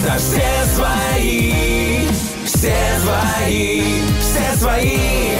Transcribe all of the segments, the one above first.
это все свои, все свои, все свои.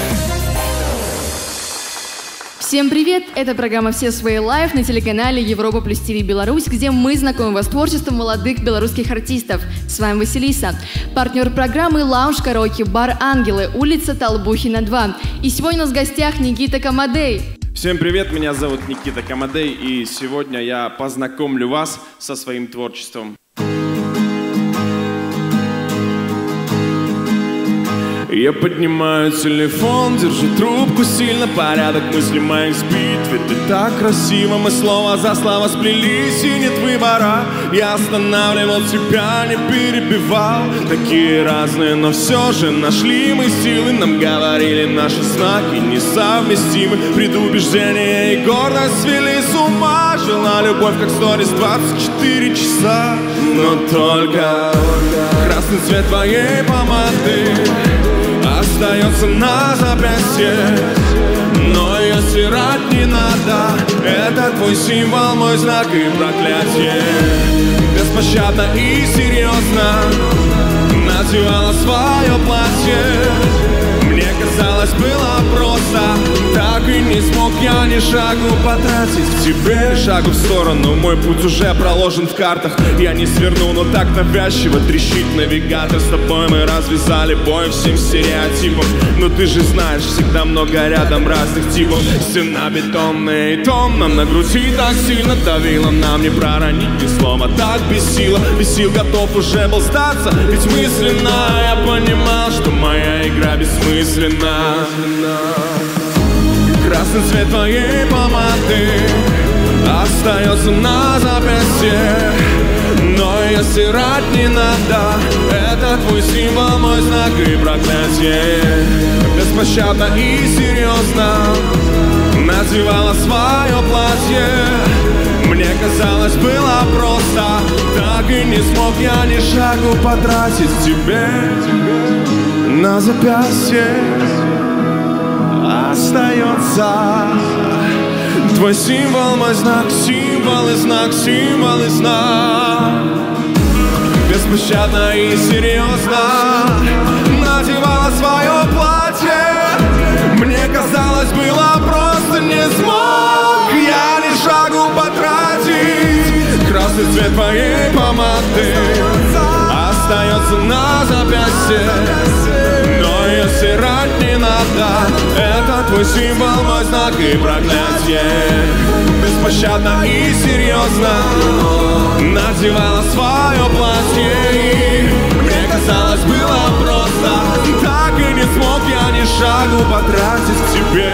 Всем привет! Это программа «Все свои лайв» на телеканале Европа плюс ТВ Беларусь, где мы знакомим вас с творчеством молодых белорусских артистов. С вами Василиса. Партнер программы лаунж-караоке-бар «Ангелы», улица Толбухина, 2. И сегодня у нас в гостях Никита Камадей. Всем привет, меня зовут Никита Камадей, и сегодня я познакомлю вас со своим творчеством. Я поднимаю телефон, держу трубку сильно, порядок мыслей моих сбит. Ведь ты так красиво, мы слово за слово сплелись, и нет выбора. Я останавливал тебя, не перебивал. Такие разные, но все же нашли мы силы. Нам говорили, наши знаки несовместимы. Предубеждение и гордость свели с ума. Жила любовь, как сторис, 24 часа. Но только красный цвет твоей помады остается на запястье, но ее стирать не надо. Это твой символ, мой знак и проклятие. Беспощадно и серьезно надевала свое платье. Мне казалось, было просто, так и не смог я ни шагу потратить к тебе. Шагу в сторону, мой путь уже проложен в картах. Я не сверну, но так навязчиво трещит навигатор. С тобой мы развязали бой всем стереотипам. Но ты же знаешь, всегда много рядом разных типов. Стена бетонная и томна, на груди так сильно давила. Нам не проронить ни слова, так без сил, готов уже был сдаться. Ведь мысленно я понимал, что моя игра бессмысленна. Красный цвет твоей помады остается на запястье, но ее стирать не надо. Это твой символ, мой знак и проклятие. Беспощадно и серьезно надевала свое платье. Мне казалось, было просто, так и не смог я ни шагу потратить к тебе. На запястье остается твой символ, мой знак, символ и знак, символ и знак. Беспощадно и серьезно надевала свое платье. Мне казалось, было просто, не смог я ни шагу потратить. Красный цвет твоей помады остается на запястье, но ее стирать не надо. Это твой символ, мой знак и проклятие. Беспощадно и серьезно надевала свое платье. И мне казалось, было просто, так и не смог я ни шагу потратить к тебе.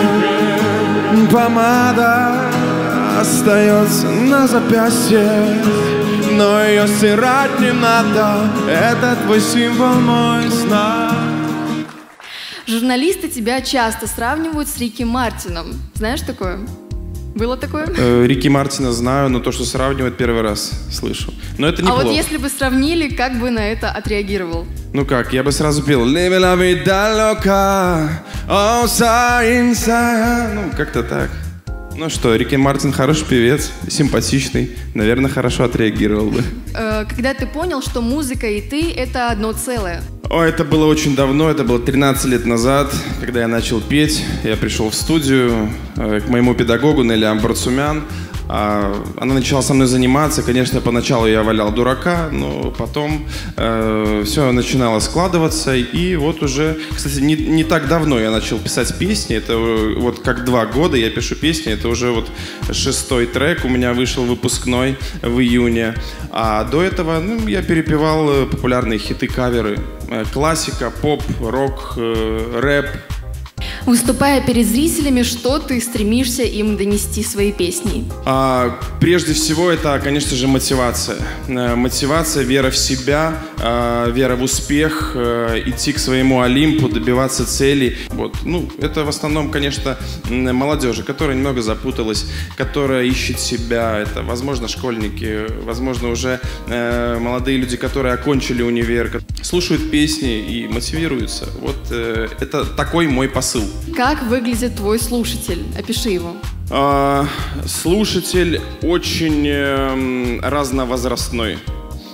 Помада остается на запястье, но ее стирать не надо. Это твой символ, мой знак. Журналисты тебя часто сравнивают с Рики Мартином. Знаешь такое? Было такое? Рики Мартина знаю, но то, что сравнивают, первый раз слышу. Но это неплохо. А вот если бы сравнили, как бы на это отреагировал? Ну как, я бы сразу пел «Live la vida loca, oh, ну, как-то так. Ну что, Рики Мартин хороший певец, симпатичный, наверное, хорошо отреагировал бы. Когда ты понял, что музыка и ты — это одно целое? О, это было очень давно, это было 13 лет назад, когда я начал петь. Я пришел в студию к моему педагогу Нелли Амбарцумян. Она начала со мной заниматься. Конечно, поначалу я валял дурака, но потом все начинало складываться. И вот уже, кстати, не так давно я начал писать песни. Это вот как 2 года я пишу песни. Это уже вот 6-й трек у меня вышел выпускной в июне. А до этого я перепевал популярные хиты, каверы. Классика, поп, рок, рэп. Выступая перед зрителями, что ты стремишься им донести своей песней? Прежде всего, это, конечно же, мотивация. Мотивация, вера в себя, вера в успех, идти к своему Олимпу, добиваться целей. Вот. Ну, это в основном, конечно, молодежи, которая немного запуталась, которая ищет себя. Это, возможно, школьники, возможно, уже молодые люди, которые окончили универ, слушают песни и мотивируются. Вот это такой мой посыл. Как выглядит твой слушатель? Опиши его. Слушатель очень разновозрастной.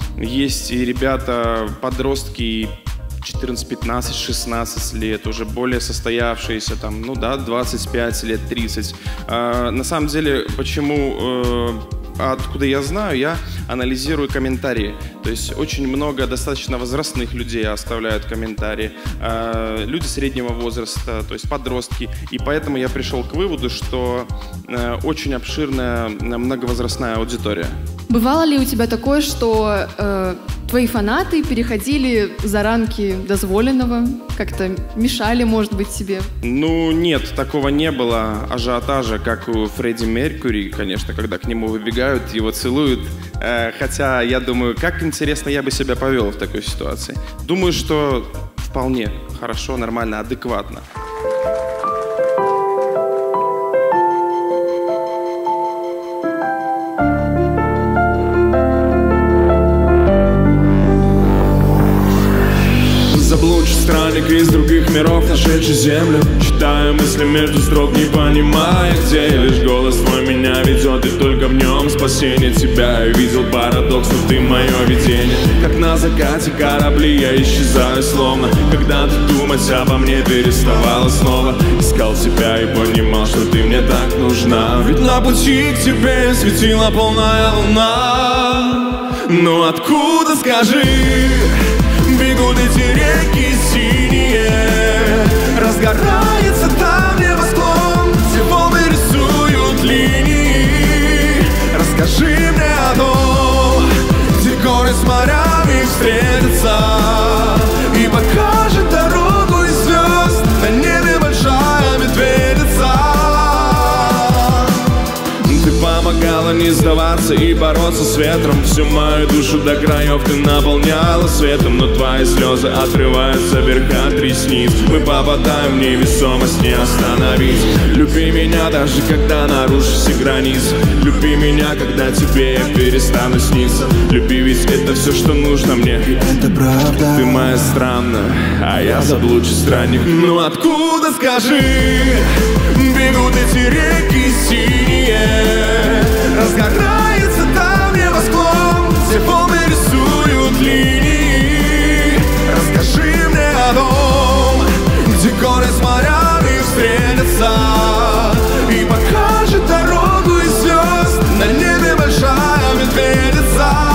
есть и ребята, подростки, 14, 15, 16 лет, уже более состоявшиеся, там, ну да, 25 лет, 30. На самом деле, почему, откуда я знаю, я анализирую комментарии. То есть очень много достаточно возрастных людей оставляют комментарии, люди среднего возраста, то есть подростки. И поэтому я пришел к выводу, что очень обширная многовозрастная аудитория. Бывало ли у тебя такое, что твои фанаты переходили за рамки дозволенного, как-то мешали, может быть, себе? Ну, нет, такого не было ажиотажа, как у Фредди Меркьюри, конечно, когда к нему выбегают, его целуют. Хотя, я думаю, как интересно я бы себя повел в такой ситуации. Думаю, что вполне хорошо, нормально, адекватно. Заблудший странник из других миров, нашедший землю. Читаю мысли между строк, не понимая, где я. Лишь голос твой меня ведет, и только в нем спасение тебя. Я видел парадокс, но ты мое видение. Как на закате корабли я исчезаю словно. Когда ты думать обо мне переставала снова. Искал тебя и понимал, что ты мне так нужна. Ведь на пути к тебе светила полная луна. Но откуда, скажи, бегут эти реки синие? Разгорается там небосклон, все волны рисуют линии. Расскажи мне о том, где горы с морями встретятся, и покажет дорогу из звезд на небе большая медведица. Ты помогала не сдаваться и бороться с ветром. Всю мою душу до краев ты наполняла светом. Но твои слезы отрываются вверх от ресниц. Мы попадаем в невесомость, не остановить. Люби меня даже когда нарушишь все границы. Люби меня, когда тебе я перестану сниться. Люби, ведь это все, что нужно мне. И это правда. Ты моя странная, а я заблудший странник. Ну откуда, скажи, бегут эти реки синие? Разгорается там небосклон, все волны рисуют линии. Расскажи мне о том, где горы с морями встретятся, и покажет дорогу из звезд на небе большая медведица.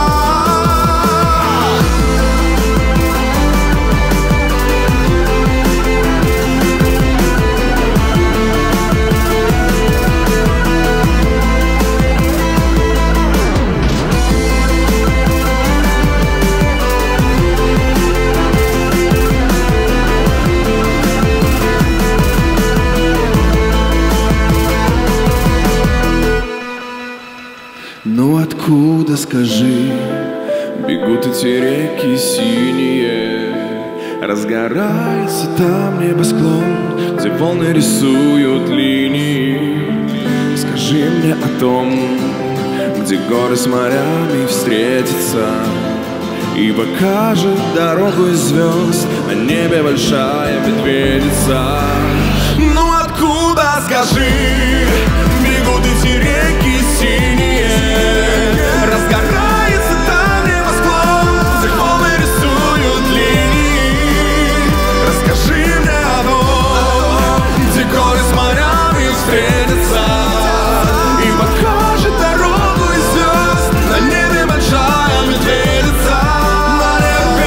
Ну откуда, скажи, бегут эти реки синие? Разгорается там небосклон, где волны рисуют линии. Скажи мне о том, где горы с морями встретятся, и покажет дорогу из звезд на небе большая медведица. Ну откуда, скажи, бегут эти реки синие? Разгорается там небосклон, где волны рисуют линии. Расскажи мне о том, где горы с морями встретятся, и покажет дорогу из звезд на небе большая медведица. На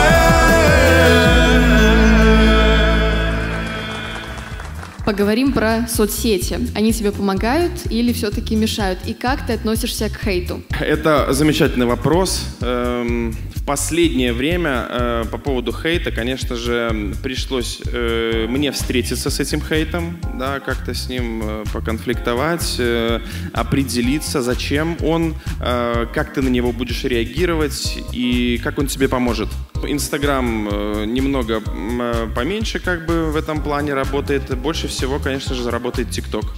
небе. Поговорим про соцсети. Они тебе помогают или все-таки мешают? И как ты относишься к хейту? Это замечательный вопрос. В последнее время по поводу хейта, конечно же, пришлось мне встретиться с этим хейтом, да, как-то с ним поконфликтовать, определиться, зачем он, как ты на него будешь реагировать и как он тебе поможет. Инстаграм немного поменьше как бы в этом плане работает. Больше всего, конечно же, работает ТикТок.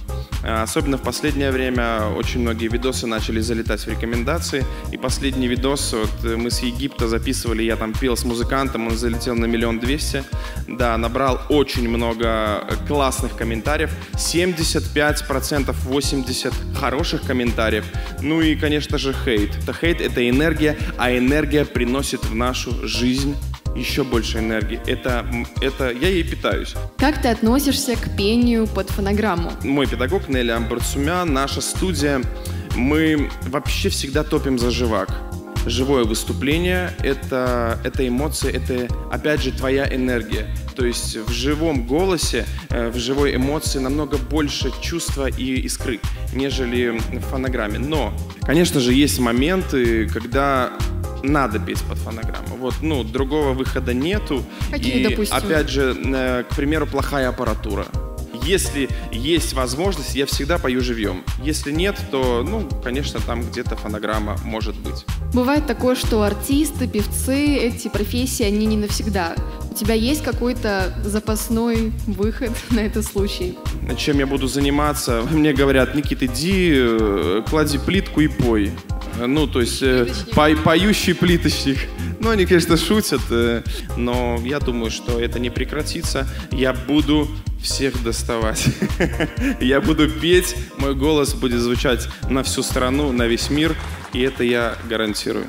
Особенно в последнее время очень многие видосы начали залетать в рекомендации. И последний видос, вот мы с Египта записывали, я там пел с музыкантом, он залетел на 1 200 000. Да, набрал очень много классных комментариев. 75%, 80% хороших комментариев. Ну и, конечно же, хейт. Хейт — это энергия, а энергия приносит в нашу жизнь еще больше энергии. Это я ей питаюсь. Как ты относишься к пению под фонограмму? Мой педагог Нелли Амбарцумян, наша студия, мы вообще всегда топим за живак. Живое выступление — это эмоции, это, опять же, твоя энергия. То есть в живом голосе, в живой эмоции намного больше чувства и искры, нежели в фонограмме. Но, конечно же, есть моменты, когда надо петь под фонограмму. Вот, другого выхода нету. Какие, допустим? Опять же, к примеру, плохая аппаратура. Если есть возможность, я всегда пою живьем. Если нет, то, конечно, там где-то фонограмма может быть. Бывает такое, что артисты, певцы, эти профессии, они не навсегда. У тебя есть какой-то запасной выход на этот случай? Чем я буду заниматься? Мне говорят: Никита, иди, клади плитку и пой. То есть поющий плиточник. Они, конечно, шутят, но я думаю, что это не прекратится. Я буду всех доставать. Я буду петь, мой голос будет звучать на всю страну, на весь мир, и это я гарантирую.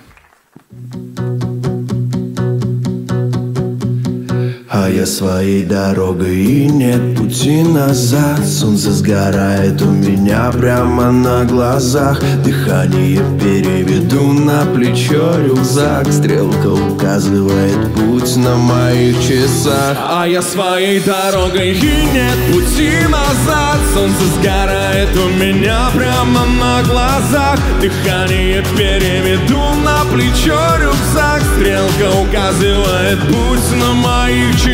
А я своей дорогой, и нет пути назад. Солнце сгорает у меня прямо на глазах. Дыхание переведу на плечо рюкзак. Стрелка указывает путь на моих часах. А я своей дорогой, и нет пути назад. Солнце сгорает у меня прямо на глазах. Дыхание переведу на плечо рюкзак. Стрелка указывает путь на моих часах.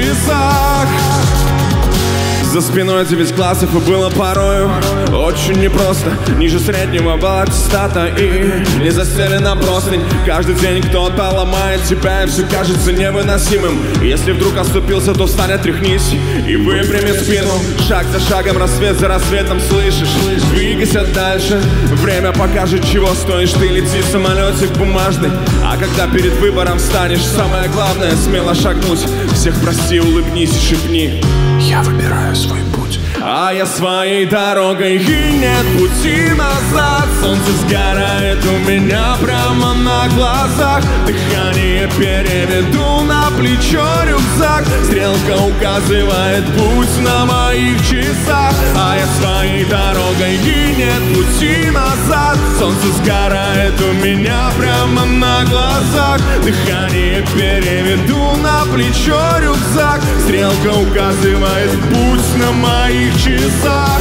За спиной 9 классов, и было порою очень непросто. Ниже среднего была аттестата и не застелена простынь. Каждый день кто-то ломает тебя, и все кажется невыносимым. Если вдруг оступился, то встань, отряхнись и выпрями спину. Шаг за шагом, рассвет за рассветом, слышишь? Двигайся дальше, время покажет, чего стоишь. Ты лети, самолетик бумажный. А когда перед выбором встанешь, самое главное — смело шагнуть. Всех прости, улыбнись и шепни: я выбираю свой путь. А я своей дорогой, и нет пути назад. Солнце сгорает у меня прямо на глазах. Дыхание переведу на плечо рюкзак. Стрелка указывает путь на моих часах. А я своей дорогой, и нет пути назад. Солнце сгорает у меня прямо на глазах. Дыхание переведу на плечо рюкзак. Стрелка указывает путь на моих часах.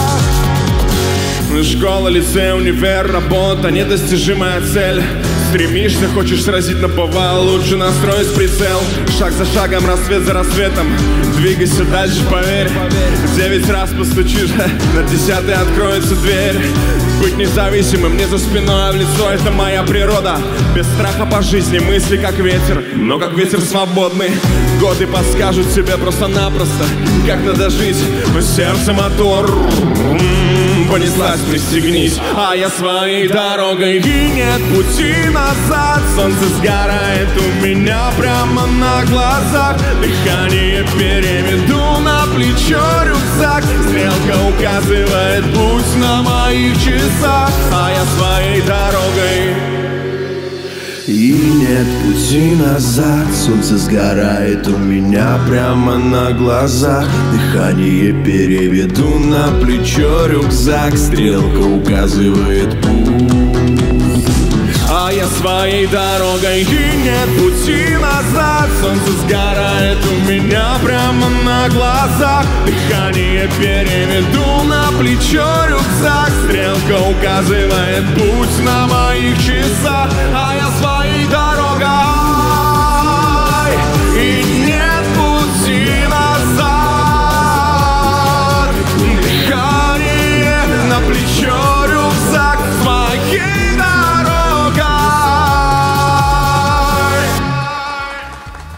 Школа, лицей, универ, работа — недостижимая цель. Стремишься, хочешь сразить наповал, лучше настроить прицел. Шаг за шагом, рассвет за рассветом, двигайся дальше, поверь. 9 раз постучишь, на 10-й откроется дверь. Быть независимым не за спиной, а в лицо — это моя природа. Без страха по жизни, мысли как ветер, но как ветер свободный. Годы подскажут тебе просто-напросто, как надо жить. Но сердце мотор, понеслась, пристегнись. А я своей дорогой, и нет пути назад. Солнце сгорает у меня прямо на глазах. Дыхание переведу на плечо рюкзак. Стрелка указывает путь на моих часах. А я своей дорогой, и нет пути назад. Солнце сгорает у меня прямо на глазах. Дыхание переведу на плечо рюкзак. Стрелка указывает путь. а я своей дорогой, и нет пути назад. Солнце сгорает у меня прямо на глазах. Дыхание переведу на плечо рюкзак. Стрелка указывает путь на моих часах, а я своей дорогой, и нет пути назад. Дыхание на плечо рюкзак своей дорогой.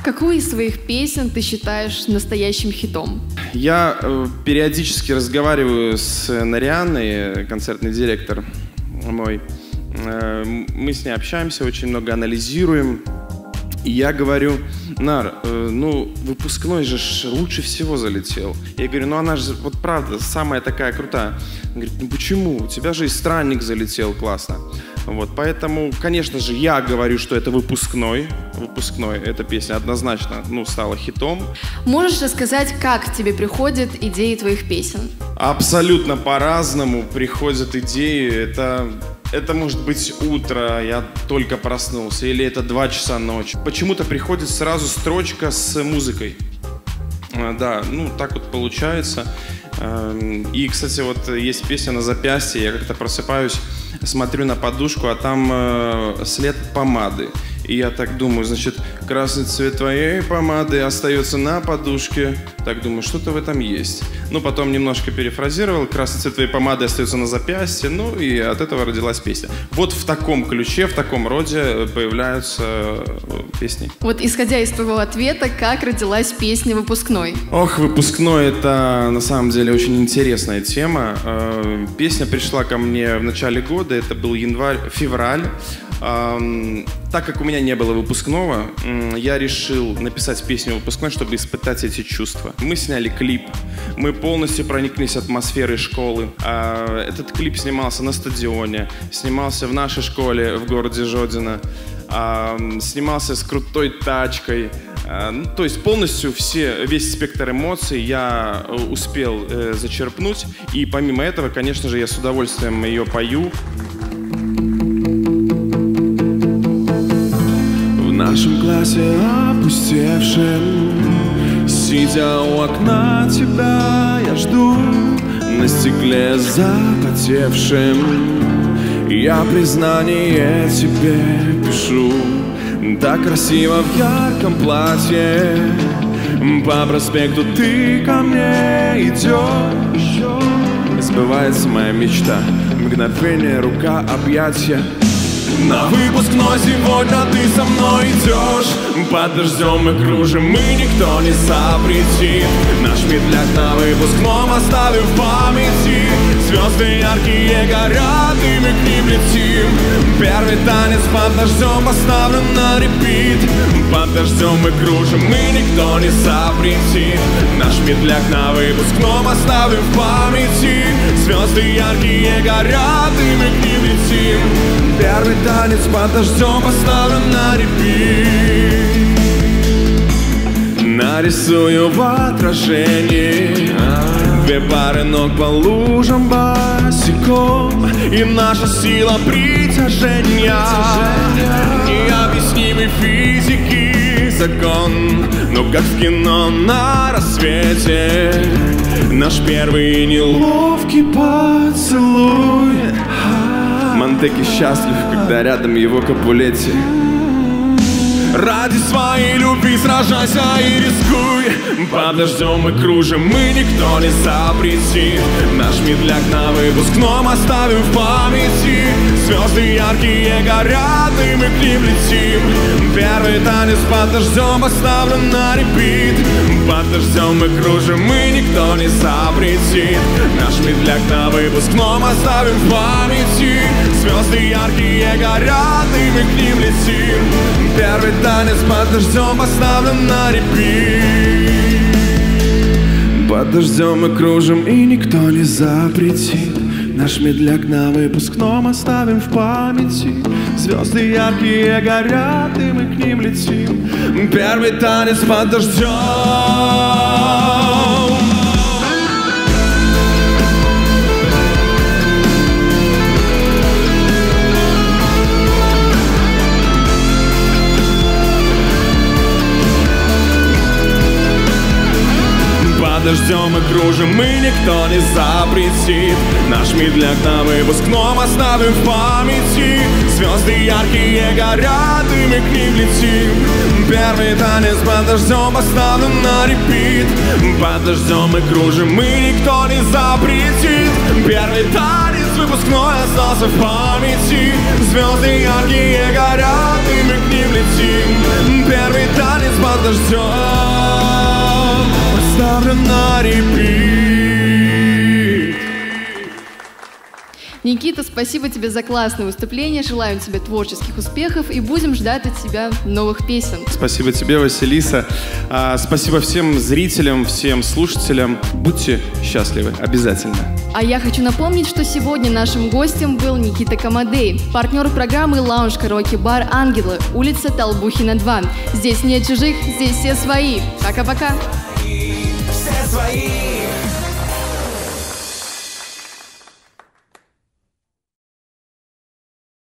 Какую из своих песен ты считаешь настоящим хитом? Я периодически разговариваю с Нарианной, концертный директор мой. Мы с ней общаемся, очень много анализируем. И я говорю: Нар, выпускной же лучше всего залетел. Я говорю: ну она же, вот правда, самая такая крутая. Он говорит: ну почему? У тебя же и Странник залетел классно. Вот, поэтому, конечно же, я говорю, что это выпускной. Выпускной, эта песня однозначно, стала хитом. Можешь рассказать, как к тебе приходят идеи твоих песен? Абсолютно по-разному приходят идеи. Это может быть утро, я только проснулся, или это 2 часа ночи. Почему-то приходит сразу строчка с музыкой. Да, так вот получается. И, кстати, вот есть песня «На запястье». Я как-то просыпаюсь, смотрю на подушку, а там след помады. И я так думаю, значит, красный цвет твоей помады остается на подушке. Так думаю, что-то в этом есть. Потом немножко перефразировал. Красный цвет твоей помады остается на запястье. И от этого родилась песня. Вот в таком ключе, в таком роде появляются песни. Вот исходя из твоего ответа, как родилась песня «Выпускной»? Ох, «Выпускной» — это на самом деле очень интересная тема. Песня пришла ко мне в начале года. Это был январь-февраль. Так как у меня не было выпускного, я решил написать песню «Выпускной», чтобы испытать эти чувства. Мы сняли клип, мы полностью прониклись атмосферой школы. Этот клип снимался на стадионе, снимался в нашей школе в городе Жодино, снимался с крутой тачкой. То есть полностью весь спектр эмоций я успел зачерпнуть. И помимо этого, конечно же, я с удовольствием ее пою. В нашем классе опустевшем, сидя у окна тебя, я жду. На стекле запотевшем я признание тебе пишу. Так красиво в ярком платье, по проспекту ты ко мне идешь. Сбывается моя мечта, мгновение, рука, объятия. На выпускной сегодня ты со мной идешь. Под дождем мы кружим, мы никто не запретит. Наш медляк на выпускном оставим в памяти. Звезды яркие горят, и мы к ним летим. Первый танец под дождем поставлен на репит. Под дождем мы кружим, мы никто не запретит. Наш медляк на выпускном оставим в памяти. Звезды яркие горят, и мы к ним летим. Первый танец под дождем поставлен на репит. Нарисую в отражении 2 пары ног по лужам босиком. И наша сила притяжения необъяснимой физики закон. Но как в кино на рассвете наш первый неловкий поцелуй. Монтеки счастлив, когда рядом его Капулетти. Ради своей любви сражайся и рискуй. Под дождем мы кружим, мы никто не запретит. Наш медляк на выпускном оставим в памяти. Звезды яркие горят, и мы к ним летим. Первый танец под дождем оставлен на репит. Под дождем мы кружим, мы никто не запретит. Наш медляк на выпускном оставим в памяти. Звезды яркие горят, и мы к ним летим. Первый танец под дождем поставлен на репит. Под дождем мы кружим, и никто не запретит. Наш медляк на выпускном оставим в памяти. Звезды яркие горят, и мы к ним летим. Первый танец под дождем. Под дождем мы кружим, мы никто не запретит. Наш медляк на выпускном оставим в памяти. Звезды яркие горят, и мы к ним летим. Первый танец под дождем поставлен на репит. Под дождем мы кружим, мы никто не запретит. Первый танец выпускной остался в памяти. Звезды яркие горят, и мы к ним летим. Первый танец под ждем, поставлен на репит. Никита, спасибо тебе за классное выступление. Желаем тебе творческих успехов и будем ждать от тебя новых песен. Спасибо тебе, Василиса. Спасибо всем зрителям, всем слушателям. Будьте счастливы, обязательно. А я хочу напомнить, что сегодня нашим гостем был Никита Комодей, партнер программы лаунж-караоке-бар «Ангелы», улица Толбухина, 2. Здесь нет чужих, здесь все свои. Пока-пока. Все свои.